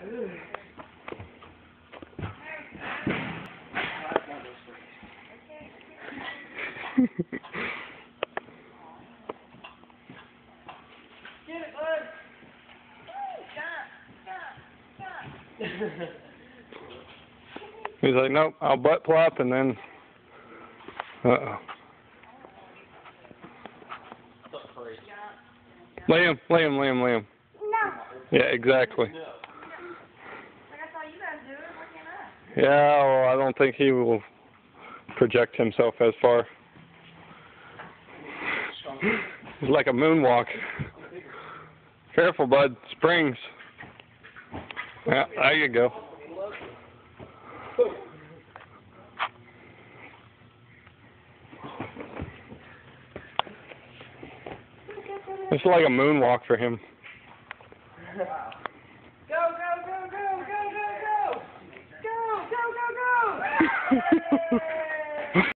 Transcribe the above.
Get it, bud. He's like, nope, I'll butt plop and then. Uh-oh. Liam. No. Yeah, exactly. Like I saw you guys do it. Why can't I? Yeah, well, I don't think he will project himself as far. It's like a moonwalk. Careful, bud. Springs. Yeah, there you go. It's like a moonwalk for him. Go, go, go, go, go, go, go! Go, go, go, go!